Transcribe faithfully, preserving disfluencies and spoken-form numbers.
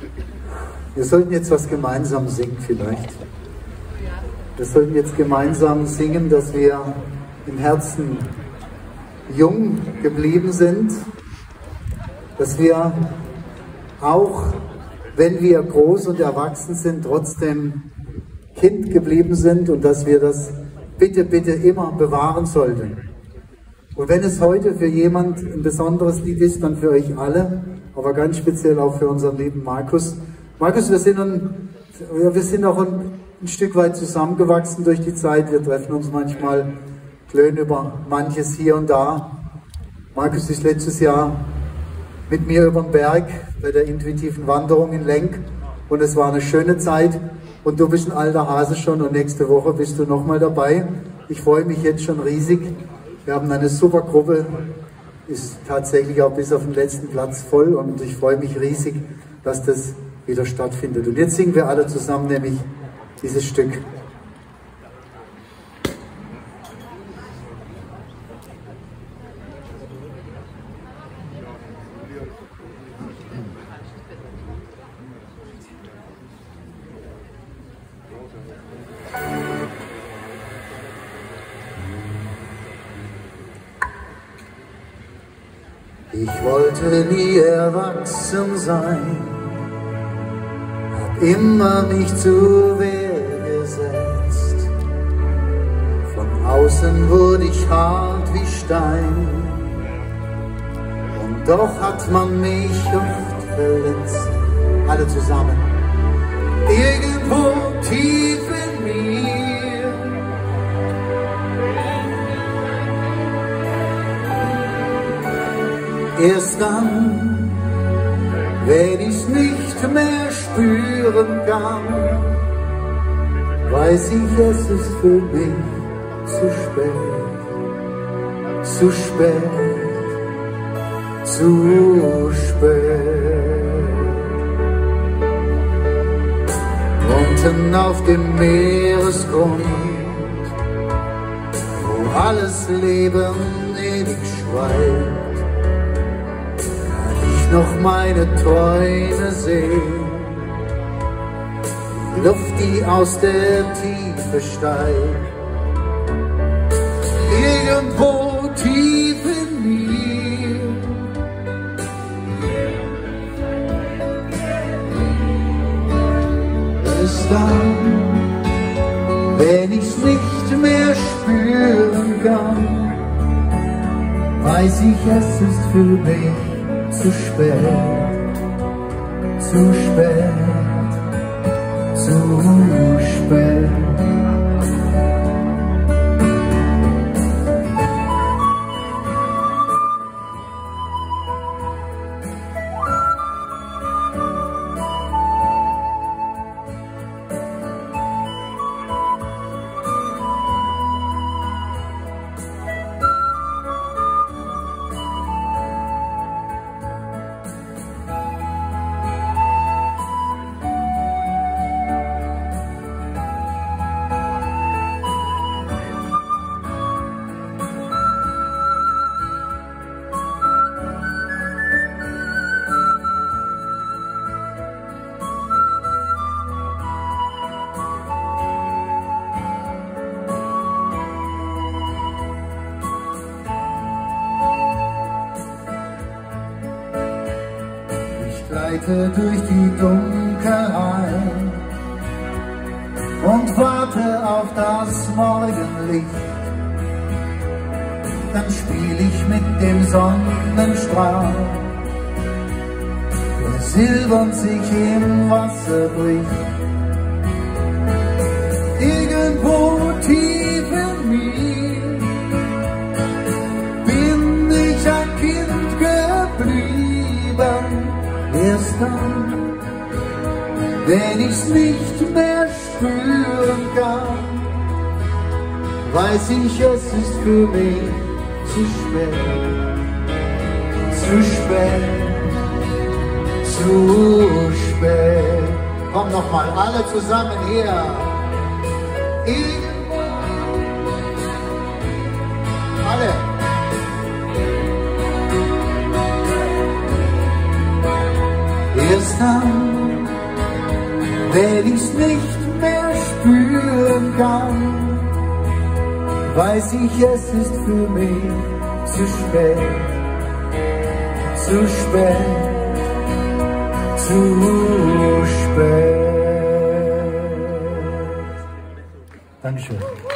Wir sollten jetzt was gemeinsam singen vielleicht. Wir sollten jetzt gemeinsam singen, dass wir im Herzen jung geblieben sind, dass wir auch, wenn wir groß und erwachsen sind, trotzdem Kind geblieben sind und dass wir das bitte, bitte immer bewahren sollten. Und wenn es heute für jemand ein besonderes Lied ist, dann für euch alle, aber ganz speziell auch für unseren lieben Markus. Markus, wir sind, ein, wir sind auch ein, ein Stück weit zusammengewachsen durch die Zeit. Wir treffen uns manchmal, klönen über manches hier und da. Markus ist letztes Jahr mit mir über den Berg bei der intuitiven Wanderung in Lenk und es war eine schöne Zeit. Und du bist ein alter Hase schon und nächste Woche bist du nochmal dabei. Ich freue mich jetzt schon riesig. Wir haben eine super Gruppe, ist tatsächlich auch bis auf den letzten Platz voll und ich freue mich riesig, dass das wieder stattfindet. Und jetzt singen wir alle zusammen nämlich dieses Stück. Ich wollte nie erwachsen sein, hab immer mich zur Wehr gesetzt. Von außen wurde ich hart wie Stein, und doch hat man mich oft verletzt. Alle zusammen. Irgendwo tief in mir erst dann, wenn ich's nicht mehr spüren kann, weiß ich, es ist für mich zu spät, zu spät, zu spät. Unten auf dem Meeresgrund, wo alles Leben ewig schweigt, noch meine Träume sehen, die Luft, die aus der Tiefe steigt. Irgendwo tief in mir ist dann, wenn ich's nicht mehr spüren kann, weiß ich, es ist für mich zu spät, zu spät, zu spät. Durch die Dunkelheit und warte auf das Morgenlicht, dann spiel ich mit dem Sonnenstrahl, der silbern sich im Wasser bricht. Irgendwo tief in mir bin ich ein Kind geblieben. Erst dann, wenn ich's nicht mehr spüren kann, weiß ich, es ist für mich zu spät, zu spät, zu spät. Komm noch mal alle zusammen her. Irgendwo. Alle. Erst dann, wenn ich's nicht mehr spüren kann, weiß ich, es ist für mich zu spät, zu spät, zu spät. Dankeschön.